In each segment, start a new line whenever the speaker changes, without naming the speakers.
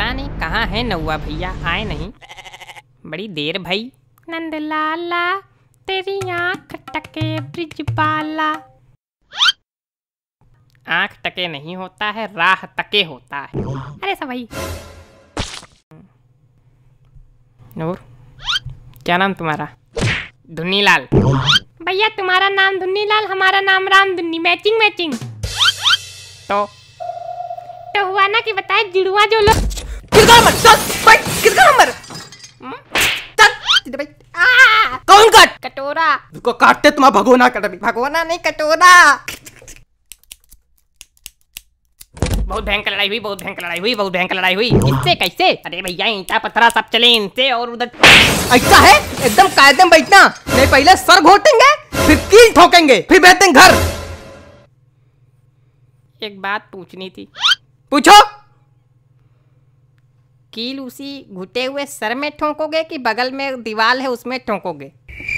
पता नहीं कहाँ है नौवा भैया, आए नहीं, बड़ी देर भई। नंद लाला तेरी आँख टके ब्रिज बाला। आँख टके नहीं होता है, राह तके होता है। अरे सब भाई। नूर, क्या नाम तुम्हारा? धुन्नीलाल। भैया तुम्हारा नाम धुन्नीलाल, हमारा नाम रामधुन्नी, मैचिंग मैचिंग। तो हुआ ना कि बताए जुड़वा जो लोग।
कौन काट?
कटोरा
को काटते तुम्हारा भगोना कट।
भगवाना नहीं, कटोरा। बहुत भयंकर लड़ाई हुई, बहुत भयंकर लड़ाई हुई, बहुत भयंकर लड़ाई हुई। किससे कैसे? अरे भैया ईंटा पत्थरा सब चले इनसे, और उधर
ऐसा है एकदम कायदे में बैठना, नहीं पहले सर घोटेंगे फिर कील ठोकेंगे फिर बैठेंगे घर।
एक बात पूछनी थी।
पूछो।
कील उसी घुटे हुए सर में ठोकोगे कि बगल में दीवार है उसमें ठोकोगे?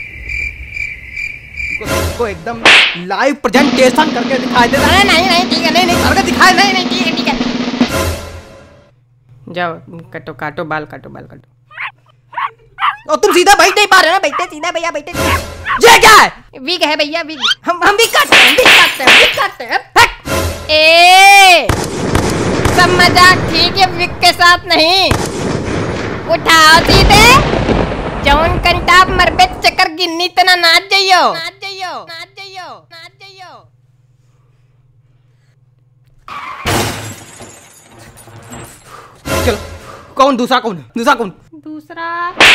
को एकदम लाइव प्रेजेंटेशन करके दिखाई दे रहा है।
नहीं नहीं ठीक है, नहीं नहीं
करके दिखाई
नहीं नहीं ठीक है ठीक है। जाओ काटो काटो बाल, काटो बाल काटो।
और तुम सीधा बैठ नहीं पा रहे ना?
बैठे सीधा भैया, बैठे।
ये क्या है?
विग है भैया, विग।
हम भी काटते हैं, भी काटते हैं, भी काटते हैं।
ए सब मजाक ठीक है, विग के साथ नहीं। उठाओ सीधे, जौन कंटाप मरबे चक्कर गिन्नी तना नाच जाइयो, नाच जाइयो, नाच जाइयो, नाच जाइयो।
चलो कौन दूसरा? कौन दूसरा? कौन
दूसरा?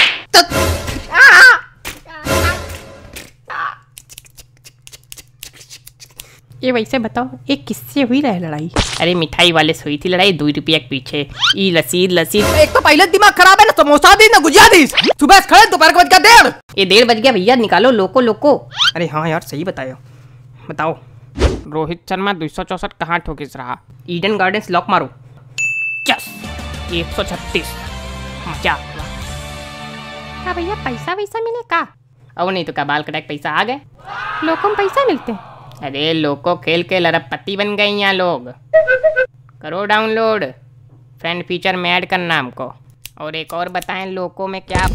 ये वैसे बताओ, एक किससे हुई रहा लड़ाई? अरे मिठाई वाले से हुई थी लड़ाई, 2 रुपया के पीछे। ई लसीद लसीद।
एक तो पहले दिमाग खराब है ना, समोसा दी ना गुजिया दी। सुबह से खड़े, दोपहर के बज गया 1:30।
ये 1:30 बज गया भैया, निकालो लोको लोको।
अरे हाँ यार सही बताया।
बताओ रोहित शर्मा 264 कहाँ ठोकिस रहा? ईडन गार्डन्स लॉक मारो। चस 136। मजा। हाँ भैया, पैसा वैसा मिले का? अब नहीं तो क्या, बाल कटाक पैसा आ गए। लोगों में पैसा मिलते? अरे लोको खेल के लरबपति बन गए यहाँ लोग। करो डाउनलोड, फ्रेंड फीचर में ऐड करना हमको। और एक और बताएं लोको में क्या?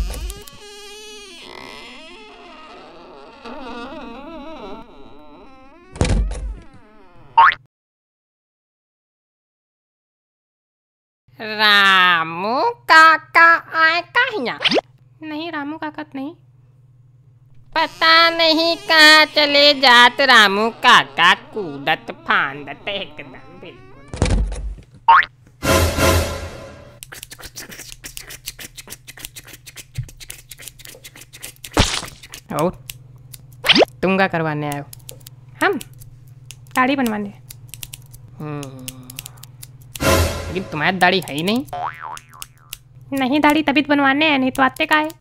रामू काका आए कहाँ? नहीं रामू काका नहीं, पता नहीं कहाँ चले जात रामू काका, कूदत फांदत एकदम बिल्कुल। और तुम क्या करवाने आए हो? हम दाढ़ी बनवाने। लेकिन तुम्हारी दाढ़ी है ही नहीं। नहीं दाढ़ी तभी तो बनवाने हैं, नहीं तो आते का है।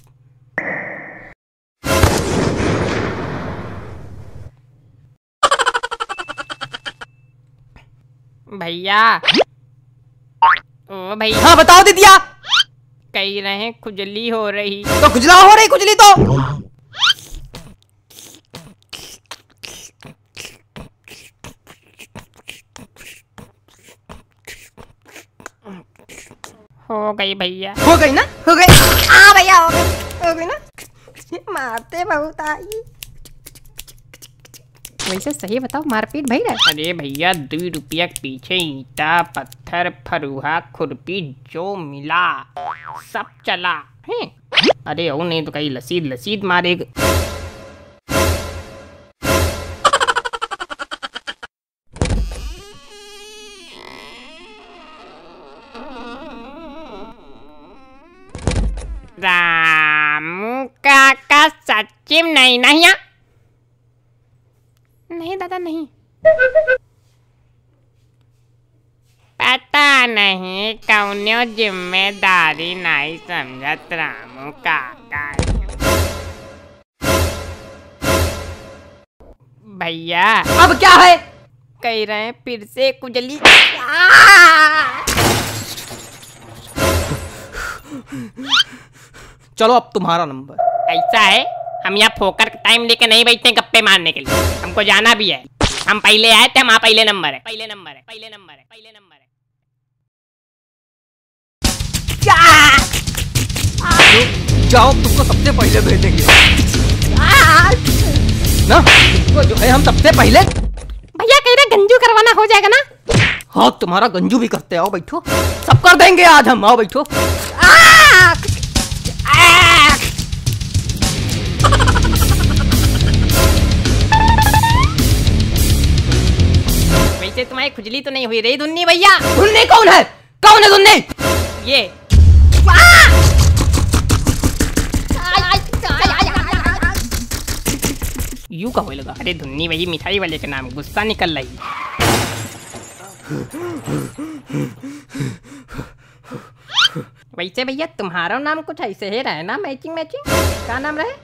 भैया, ओ भैया।
हाँ बताओ दीदिया।
कह रहे हैं खुजली हो रही।
तो खुजला हो रही, खुजली तो
हो गई भैया,
हो गई ना? हो गई।
हाँ भैया हो गई ना। मारते बहुत आई। वैसे सही बताओ, मारपीट भई रहा? अरे भैया 2 रुपया के पीछे ईंटा पत्थर फरुहा खुरपी जो मिला सब चला है। अरे ओ नहीं तो कहीं लसीद लसीद मारेगा। रामू काका सच्ची में नहीं ना यहाँ? नहीं दादा नहीं। पता नहीं कौनो जिम्मेदारी नहीं समझत रामू काका। भैया
अब क्या है?
कह रहे हैं फिर से कुजली।
चलो अब तुम्हारा नंबर।
ऐसा है, हम यहाँ फोकर टाइम लेके नहीं बैठते गप्पे मारने के लिए, हमको जाना भी है। हम पहले आए थे, हमारा पहले नंबर है, पहले नंबर है, पहले नंबर है, पहले नंबर है।
जाओ, तुमको सबसे पहले भेजेंगे ना, तुमको जो है हम सबसे पहले।
भैया कह रहे गंजू करवाना हो जाएगा ना?
हाँ तुम्हारा गंजू भी करते, आओ बैठो, सब कर देंगे आज हम, आओ बैठो।
वैसे तुम्हारी खुजली तो नहीं हुई रही धुन्नी भैया?
धुन्नी कौन है? कौन है धुन्नी?
ये यूं का होने लगा। अरे धुन्नी वही मिठाई वाले के नाम, गुस्सा निकल रही। वैसे भैया तुम्हारा नाम कुछ ऐसे ही रहे ना, मैचिंग मैचिंग। क्या नाम रहे?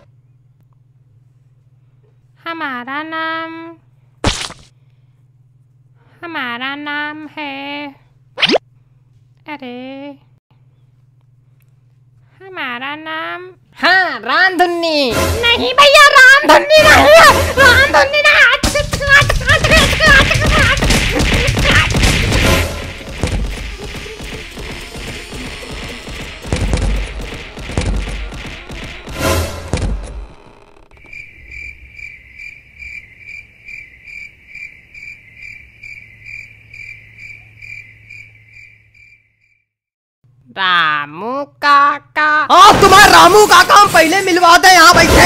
हमारा नाम है, अरे हमारा नाम, हाँ रामधुन्नी। नहीं भैया रामधुन्नी नहीं है, रामधुन्नी नहीं। रामू काका।
हाँ तुम्हारा रामू काका हम पहले मिलवा दे, यहाँ बैठे।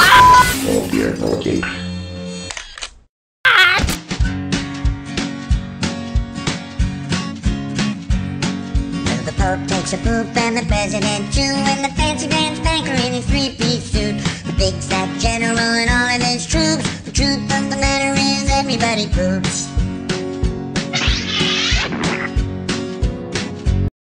The Pope takes a poop and the President too, and the fancy pants banker in his three-piece suit, the big fat general and all of his troops. The truth of the matter is everybody poops.